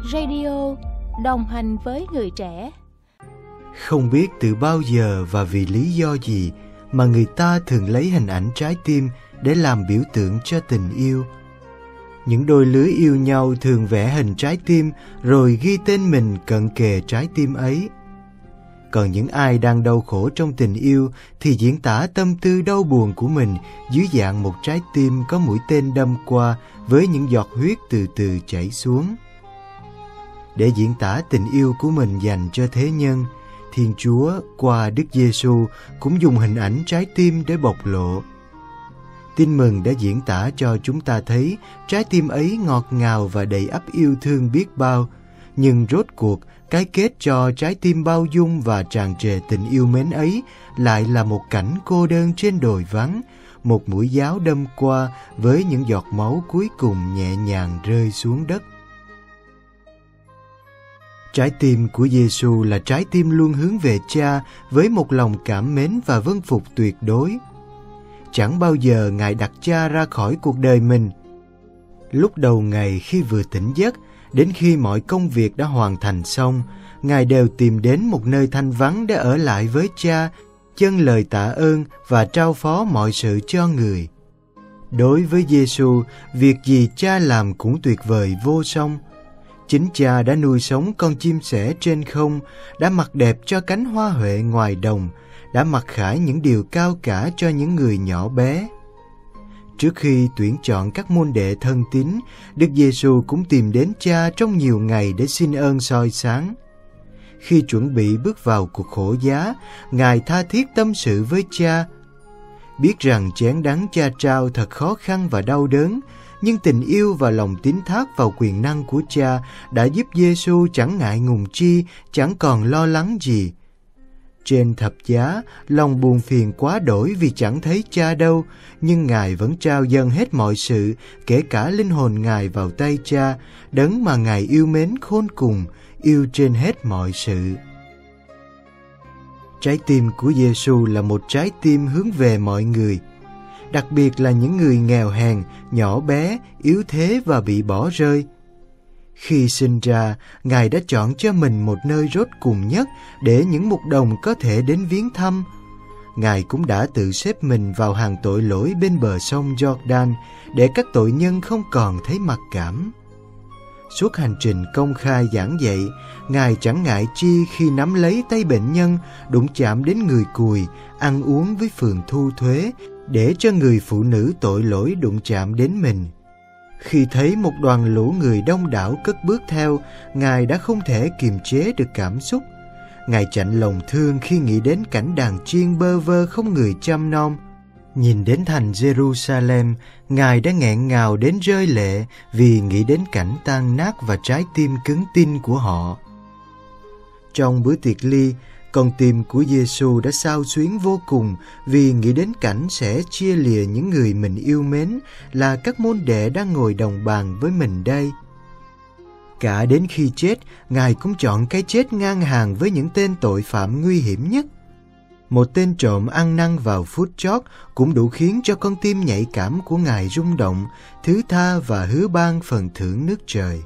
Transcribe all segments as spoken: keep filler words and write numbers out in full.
Radio đồng hành với người trẻ. Không biết từ bao giờ và vì lý do gì mà người ta thường lấy hình ảnh trái tim để làm biểu tượng cho tình yêu. Những đôi lứa yêu nhau thường vẽ hình trái tim rồi ghi tên mình cận kề trái tim ấy. Còn những ai đang đau khổ trong tình yêu thì diễn tả tâm tư đau buồn của mình dưới dạng một trái tim có mũi tên đâm qua với những giọt huyết từ từ chảy xuống. Để diễn tả tình yêu của mình dành cho thế nhân, Thiên Chúa qua Đức Giêsu cũng dùng hình ảnh trái tim để bộc lộ. Tin mừng đã diễn tả cho chúng ta thấy trái tim ấy ngọt ngào và đầy ắp yêu thương biết bao, nhưng rốt cuộc cái kết cho trái tim bao dung và tràn trề tình yêu mến ấy lại là một cảnh cô đơn trên đồi vắng, một mũi giáo đâm qua với những giọt máu cuối cùng nhẹ nhàng rơi xuống đất. Trái tim của Giêsu là trái tim luôn hướng về Cha với một lòng cảm mến và vâng phục tuyệt đối. Chẳng bao giờ Ngài đặt Cha ra khỏi cuộc đời mình. Lúc đầu ngày khi vừa tỉnh giấc, đến khi mọi công việc đã hoàn thành xong, Ngài đều tìm đến một nơi thanh vắng để ở lại với Cha, dâng lời tạ ơn và trao phó mọi sự cho người. Đối với Giêsu, việc gì Cha làm cũng tuyệt vời vô song. Chính Cha đã nuôi sống con chim sẻ trên không, đã mặc đẹp cho cánh hoa huệ ngoài đồng, đã mặc khải những điều cao cả cho những người nhỏ bé. Trước khi tuyển chọn các môn đệ thân tín, Đức Giêsu cũng tìm đến Cha trong nhiều ngày để xin ơn soi sáng. Khi chuẩn bị bước vào cuộc khổ giá, Ngài tha thiết tâm sự với Cha. Biết rằng chén đắng Cha trao thật khó khăn và đau đớn, nhưng tình yêu và lòng tín thác vào quyền năng của Cha đã giúp Giêsu chẳng ngại ngùng chi, chẳng còn lo lắng gì. Trên thập giá, lòng buồn phiền quá đổi vì chẳng thấy Cha đâu, nhưng Ngài vẫn trao dâng hết mọi sự, kể cả linh hồn Ngài vào tay Cha, đấng mà Ngài yêu mến khôn cùng, yêu trên hết mọi sự. Trái tim của Giêsu là một trái tim hướng về mọi người, đặc biệt là những người nghèo hèn, nhỏ bé, yếu thế và bị bỏ rơi. Khi sinh ra, Ngài đã chọn cho mình một nơi rốt cùng nhất để những mục đồng có thể đến viếng thăm. Ngài cũng đã tự xếp mình vào hàng tội lỗi bên bờ sông Jordan để các tội nhân không còn thấy mặc cảm. Suốt hành trình công khai giảng dạy, Ngài chẳng ngại chi khi nắm lấy tay bệnh nhân, đụng chạm đến người cùi, ăn uống với phường thu thuế, để cho người phụ nữ tội lỗi đụng chạm đến mình. Khi thấy một đoàn lũ người đông đảo cất bước theo, Ngài đã không thể kiềm chế được cảm xúc. Ngài chạnh lòng thương khi nghĩ đến cảnh đàn chiên bơ vơ không người chăm nom. Nhìn đến thành Jerusalem, Ngài đã nghẹn ngào đến rơi lệ vì nghĩ đến cảnh tan nát và trái tim cứng tin của họ. Trong bữa tiệc ly, con tim của Giêsu đã xao xuyến vô cùng vì nghĩ đến cảnh sẽ chia lìa những người mình yêu mến là các môn đệ đang ngồi đồng bàn với mình đây. Cả đến khi chết, Ngài cũng chọn cái chết ngang hàng với những tên tội phạm nguy hiểm nhất. Một tên trộm ăn năn vào phút chót cũng đủ khiến cho con tim nhạy cảm của Ngài rung động, thứ tha và hứa ban phần thưởng nước trời.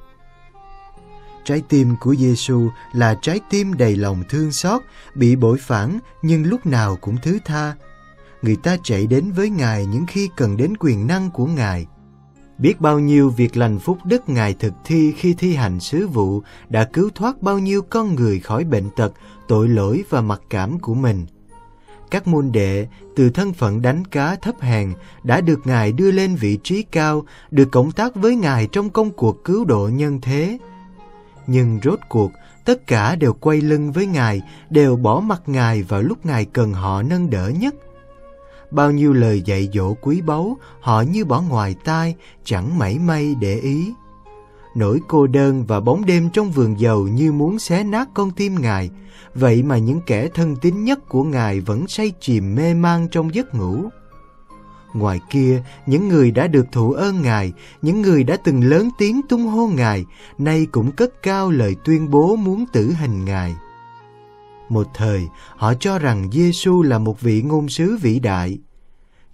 Trái tim của Giêsu là trái tim đầy lòng thương xót, bị bội phản nhưng lúc nào cũng thứ tha. Người ta chạy đến với Ngài những khi cần đến quyền năng của Ngài. Biết bao nhiêu việc lành phúc đức Ngài thực thi khi thi hành sứ vụ đã cứu thoát bao nhiêu con người khỏi bệnh tật, tội lỗi và mặc cảm của mình. Các môn đệ từ thân phận đánh cá thấp hèn đã được Ngài đưa lên vị trí cao, được cộng tác với Ngài trong công cuộc cứu độ nhân thế. Nhưng rốt cuộc, tất cả đều quay lưng với Ngài, đều bỏ mặc Ngài vào lúc Ngài cần họ nâng đỡ nhất. Bao nhiêu lời dạy dỗ quý báu, họ như bỏ ngoài tai, chẳng mảy may để ý. Nỗi cô đơn và bóng đêm trong vườn dầu như muốn xé nát con tim Ngài, vậy mà những kẻ thân tín nhất của Ngài vẫn say chìm mê man trong giấc ngủ. Ngoài kia, những người đã được thụ ơn Ngài, những người đã từng lớn tiếng tung hô Ngài, nay cũng cất cao lời tuyên bố muốn tử hình Ngài. Một thời, họ cho rằng Giêsu là một vị ngôn sứ vĩ đại.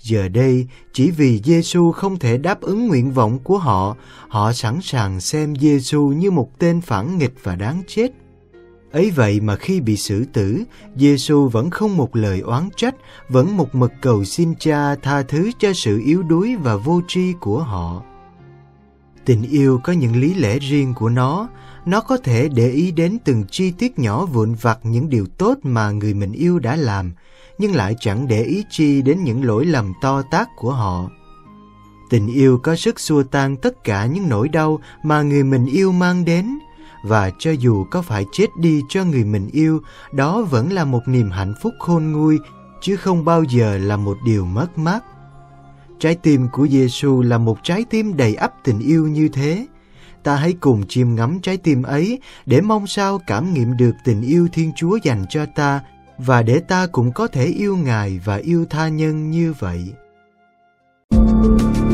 Giờ đây, chỉ vì Giêsu không thể đáp ứng nguyện vọng của họ, họ sẵn sàng xem Giêsu như một tên phản nghịch và đáng chết. Ấy vậy mà khi bị xử tử, Giêsu vẫn không một lời oán trách, vẫn một mực cầu xin Cha tha thứ cho sự yếu đuối và vô tri của họ. Tình yêu có những lý lẽ riêng của nó, nó có thể để ý đến từng chi tiết nhỏ vụn vặt những điều tốt mà người mình yêu đã làm, nhưng lại chẳng để ý chi đến những lỗi lầm to tát của họ. Tình yêu có sức xua tan tất cả những nỗi đau mà người mình yêu mang đến, và cho dù có phải chết đi cho người mình yêu, đó vẫn là một niềm hạnh phúc khôn nguôi, chứ không bao giờ là một điều mất mát. Trái tim của Giêsu là một trái tim đầy ắp tình yêu như thế. Ta hãy cùng chiêm ngắm trái tim ấy để mong sao cảm nghiệm được tình yêu Thiên Chúa dành cho ta, và để ta cũng có thể yêu Ngài và yêu tha nhân như vậy.